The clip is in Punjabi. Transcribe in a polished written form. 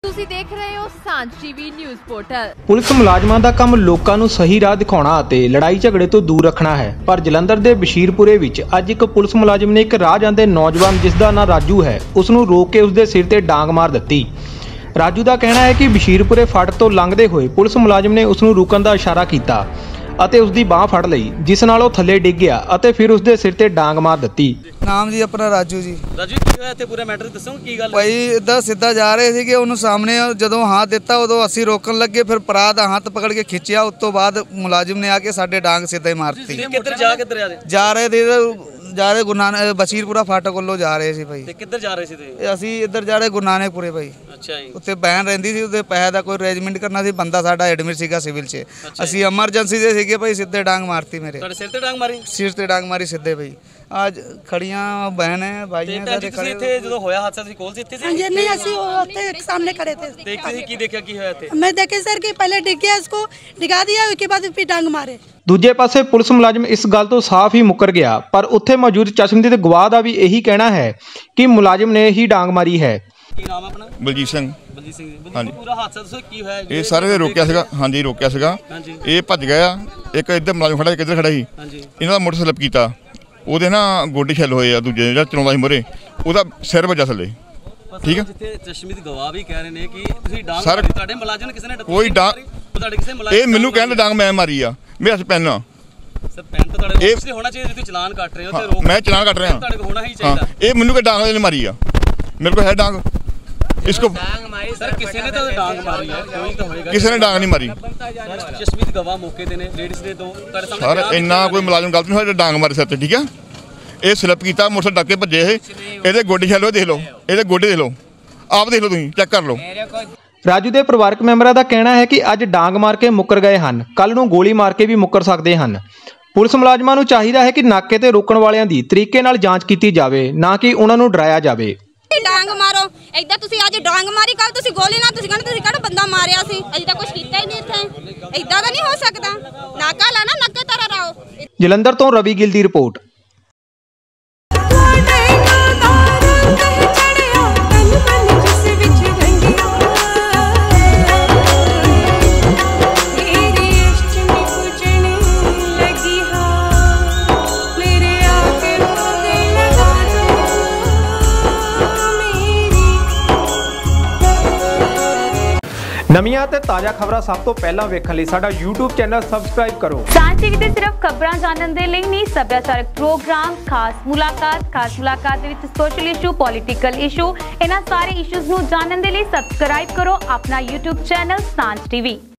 ਤੁਸੀਂ ਦੇਖ ਰਹੇ ਹੋ ਸਾਂਝ ਟੀਵੀ ਨਿਊਜ਼ ਪੋਰਟਲ। ਪੁਲਿਸ ਮੁਲਾਜ਼ਮਾਂ ਦਾ ਕੰਮ ਲੋਕਾਂ ਨੂੰ ਸਹੀ ਰਾਹ ਦਿਖਾਉਣਾ ਅਤੇ ਲੜਾਈ ਝਗੜੇ ਤੋਂ ਦੂਰ ਰੱਖਣਾ ਹੈ, ਪਰ ਜਲੰਧਰ ਦੇ ਬਸ਼ੀਰਪੁਰੇ ਵਿੱਚ ਅੱਜ ਇੱਕ ਪੁਲਿਸ ਮੁਲਾਜ਼ਮ ਨੇ ਇੱਕ ਰਾਹ ਜਾਂਦੇ ਨੌਜਵਾਨ ਜਿਸ ਦਾ ਨਾਂ ਰਾਜੂ ਹੈ ਉਸ ਨੂੰ ਰੋਕ ਕੇ ਉਸ ਦੇ ਸਿਰ ਤੇ ਡਾਂਗ ਮਾਰ ਦਿੱਤੀ। ਰਾਜੂ ਦਾ ਕਹਿਣਾ ਹੈ ਕਿ ਬਸ਼ੀਰਪੁਰੇ ਫਾਟਕ ਤੋਂ ਲੰਘਦੇ ਹੋਏ ਪੁਲਿਸ ਮੁਲਾਜ਼ਮ ਨੇ ਉਸ ਨੂੰ ਰੁਕਣ ਦਾ ਇਸ਼ਾਰਾ ਕੀਤਾ ਅਤੇ ਉਸ ਦੀ ਬਾਹ ਫੜ ਲਈ, ਜਿਸ ਨਾਲ ਉਹ ਥੱਲੇ ਡਿੱਗ ਗਿਆ ਅਤੇ ਫਿਰ ਉਸ ਦੇ ਸਿਰ ਤੇ ਡਾਂਗ ਮਾਰ ਦਿੱਤੀ। ਨਾਮ ਜੀ ਆਪਣਾ ਰਾਜੂ ਜੀ। ਰਾਜੂ ਕੀ ਹੋਇਆ ਇੱਥੇ ਪੂਰਾ ਮੈਟਰ ਦੱਸੋ ਕੀ ਗੱਲ ਭਾਈ ਇਦਾਂ ਸਿੱਧਾ ਜਾ ਰਹੇ ਸੀਗੇ, ਉਹਨੂੰ ਸਾਹਮਣੇ ਜਦੋਂ ਹੱਥ ਦਿੱਤਾ ਉਦੋਂ ਅਸੀਂ ਰੋਕਣ ਲੱਗੇ, ਫਿਰ ਭਰਾ ਦਾ ਹੱਥ ਪਕੜ ਕੇ ਖਿੱਚਿਆ। ਉਸ ਤੋਂ ਬਾਅਦ ਮੁਲਾਜ਼ਮ ਨੇ ਆ ਕੇ ਸਾਡੇ ਡਾਂਗ ਸਿੱਧਾ ਹੀ ਮਾਰਤੀ। ਕਿੱਧਰ ਜਾ ਰਹੇ ਗੁਰੂ ਨਾਨਕ ਬਸ਼ੀਰਪੁਰਾ ਫਾਟਕ ਵੱਲੋਂ ਜਾ ਰਹੇ ਸੀ ਭਾਈ। ਤੇ ਕਿੱਧਰ ਜਾ ਰਹੇ ਸੀ ਤੁਸੀਂ? ਅਸੀਂ ਇੱਧਰ ਜਾ ਰਹੇ ਗੁਰੂ ਨਾਨਕਪੁਰੇ ਭਾਈ। ਅੱਛਾ ਜੀ। ਉੱਥੇ ਬੈਨ ਰਹਿੰਦੀ ਸੀ, ਉਹਦੇ ਪੈਸੇ ਦਾ ਕੋਈ ਅਰੇਂਜਮੈਂਟ ਕਰਨਾ ਸੀ, ਬੰਦਾ ਸਾਡਾ ਐਡਮਿਟ ਸੀਗਾ ਸਿਵਲ 'ਚ। ਅਸੀਂ ਐਮਰਜੈਂਸੀ ਦੇ ਸੀਗੇ ਭਾਈ, ਸਿੱਧੇ ਡਾਂਗ ਮਾਰਤੀ ਮੇਰੇ। ਤੁਹਾਡੇ ਸਿਰ ਤੇ ਡਾਂਗ ਮਾਰੀ? ਸਿਰ ਤੇ ਡਾਂਗ ਮਾਰੀ ਸਿੱਧੇ ਭਾਈ। ਅੱਜ ਖੜੀਆਂ ਬਹਿਨ ਹੈ ਭਾਈਆਂ ਸਾਡੇ ਖੜੇ। ਇੱਥੇ ਜਦੋਂ ਹੋਇਆ ਹਾਦਸਾ ਤੁਸੀਂ ਕੋਲ ਸੀ ਇੱਥੇ ਸੀ? ਹਾਂਜੀ ਨਹੀਂ, ਅਸੀਂ ਉੱਥੇ ਸਾਹਮਣੇ खड़े थे। देखते थे, की देखा की होया थे? मैं देखे सर कि पहले डिग गया, इसको डिगा दिया, उसके बाद फिर डांग मारे। ਦੂਜੇ ਪਾਸੇ ਪੁਲਿਸ ਮੁਲਾਜ਼ਮ ਇਸ ਗੱਲ ਤੋਂ ਸਾਫ਼ ਹੀ ਮੁੱਕਰ ਗਿਆ, ਪਰ ਉੱਥੇ ਮੌਜੂਦ ਚਸ਼ਮਦੀਦ ਗਵਾਹ ਦਾ ਵੀ ਇਹੀ ਕਹਿਣਾ ਹੈ ਕਿ ਮੁਲਾਜ਼ਮ ਨੇ ਹੀ ਡਾਂਗ ਮਾਰੀ ਹੈ। ਕੀ ਨਾਮ ਆਪਣਾ? ਬਲਜੀਤ ਸਿੰਘ। ਬਲਜੀਤ ਸਿੰਘ ਜੀ, ਹਾਂਜੀ। ਪੂਰਾ ਹਾਦਸਾ ਦੱਸੋ ਕੀ ਹੋਇਆ? ਇਹ ਸਾਰੇ ਰੋਕਿਆ ਸੀਗਾ। ਹਾਂਜੀ ਰੋਕਿਆ ਸੀਗਾ। ਇਹ ਭੱਜ ਗਿਆ। ਇੱਕ ਇੱਧਰ ਮੁਲਾਜ਼ਮ ਖੜਾ, ਇੱਕ ਇੱਧਰ ਖੜਾ ਸੀ। ਇਹਨਾਂ ਦਾ ਮੋਟਰ ਸਲਿੱਪ ਕੀਤਾ, ਉਹਦੇ ਨਾ ਗੋਡੇ ਛਿੱਲ ਹੋਏ ਆ। ਦੂਜੇ ਜਿਹੜਾ ਚਲਾਉਂਦਾ ਸੀ ਮੋਰੇ, ਉਹਦਾ ਸਿਰ ਵੱਜਾ ਥੱਲੇ। ਠੀਕ ਹੈ। ਜਿੱਥੇ ਚਸ਼ਮਦੀਦ ਗਵਾਹ ਵੀ ਕਹਿ ਰਹੇ ਨੇ ਕਿ ਤੁਸੀਂ ਡਾਂਗ ਮਾਰੀ, ਤੁਹਾਡੇ ਮੁਲਾਜ਼ਮ ਨੇ ਕਿਸੇ ਨੇ ਕੋਈ ਡਾਂਗ ਤੁਹਾਡੇ ਕਿਸੇ ਮੁਲਾਜ਼ਮ ਇਹ ਮੈਨੂੰ ਕਹਿੰਦਾ ਡਾਂਗ ਮੈਂ ਮਾਰੀ ਆ। ਮੇਰੇ ਹੱਥ ਪੈਨ ਸਰ ਪੈਨ ਤਾਂ ਤੁਹਾਡੇ ਕੋਲ ਹੋਣਾ ਚਾਹੀਦਾ, ਤੁਸੀਂ ਚਲਾਨ ਕੱਟ ਰਹੇ ਹੋ ਤੇ ਰੋਕ। ਮੈਂ ਚਲਾਨ ਕੱਟ ਰਿਹਾ। ਤੁਹਾਡੇ ਕੋਲ ਹੋਣਾ ਹੀ ਚਾਹੀਦਾ। ਇਹ ਮੈਨੂੰ ਕਿ ਡਾਂਗ ਨੇ ਮਾਰੀ ਆ, ਮੇਰੇ ਕੋਲ ਹੈ ਡਾਂਗ। इसको सर किसी ने तो डांग मारी है, कोई तो होएगा। किसी ने डांग नहीं मारी। चश्मीद गवाह मौके ते ने लेडीज ने तो सर इन्ना कोई मुलाजिम गलत नहीं होया डांग मारे सिर ते। ठीक है। ये स्लिप कीता, मोटर डक के भजे। ਇਹਦੇ ਗੋਡੇ ਛੱਲ ਲੋ, ਦੇਖ ਲਓ ਇਹਦੇ ਗੋਡੇ ਦੇਖ ਲਓ, ਆਪ ਦੇਖ ਲਓ, ਤੁਸੀਂ ਚੈੱਕ ਕਰ ਲਓ। ਰਾਜੂ ਦੇ ਪਰਿਵਾਰਕ ਮੈਂਬਰਾਂ ਦਾ ਕਹਿਣਾ ਹੈ ਕਿ ਅੱਜ ਡਾਂਗ ਮਾਰ ਕੇ ਮੁੱਕਰ ਗਏ ਹਨ, ਕੱਲ ਨੂੰ ਗੋਲੀ ਮਾਰ ਕੇ ਵੀ ਮੁੱਕਰ ਸਕਦੇ ਹਨ। ਪੁਲਿਸ ਮੁਲਾਜ਼ਮਾਂ ਨੂੰ ਚਾਹੀਦਾ ਹੈ ਕਿ ਨਾਕੇ ਤੇ ਰੋਕਣ ਵਾਲਿਆਂ ਦੀ ਤਰੀਕੇ ਨਾਲ ਜਾਂਚ ਕੀਤੀ ਜਾਵੇ, ਨਾ ਕਿ ਉਹਨਾਂ ਨੂੰ ਡਰਾਇਆ ਜਾਵੇ। ਡਾਂਗ ਮਾਰੋ ਏਦਾਂ, ਤੁਸੀਂ ਅੱਜ ਡਾਂਗ ਮਾਰੀ, ਕੱਲ ਤੁਸੀਂ ਗੋਲੀ ਨਾਲ ਤੁਸੀਂ ਕਹਿੰਦੇ ਤੁਸੀਂ ਕਿਹੜਾ ਬੰਦਾ ਮਾਰਿਆ ਸੀ। ਅਜੇ ਤਾਂ ਕੁਝ ਕੀਤਾ ਹੀ ਨਹੀਂ ਇੱਥੇ। ਏਦਾਂ ਤਾਂ ਨਹੀਂ ਹੋ ਸਕਦਾ। ਨਾਕਾ ਲਾ ਨਾ, ਨੱਕੇ ਤਾਰਾ ਰਾਓ। ਜਲੰਧਰ ਤੋਂ ਰਵੀ ਗਿੱਲ ਦੀ ਰਿਪੋਰਟ। ਨਵੀਆਂ ਤੇ ਤਾਜ਼ਾ ਖਬਰਾਂ ਸਭ ਤੋਂ ਪਹਿਲਾਂ ਵੇਖਣ ਲਈ ਸਾਡਾ YouTube ਚੈਨਲ ਸਬਸਕ੍ਰਾਈਬ ਕਰੋ। ਸਾਂਝ ਟੀਵੀ ਤੇ ਸਿਰਫ ਖਬਰਾਂ ਜਾਣਨ ਦੇ ਲਈ ਨਹੀਂ, ਸੱਭਿਆਚਾਰਕ ਪ੍ਰੋਗਰਾਮ, ਖਾਸ ਮੁਲਾਕਾਤ ਦੇ ਵਿੱਚ ਸੋਸ਼ਲ ਇਸ਼ੂ, ਪੋਲੀਟੀਕਲ ਇਸ਼ੂ, ਇਹਨਾਂ ਸਾਰੇ ਇਸ਼ੂਜ਼ ਨੂੰ ਜਾਣਨ ਦੇ ਲਈ ਸਬਸਕ੍ਰਾਈਬ ਕਰੋ ਆਪਣਾ YouTube ਚੈਨਲ ਸਾਂਝ ਟੀਵੀ।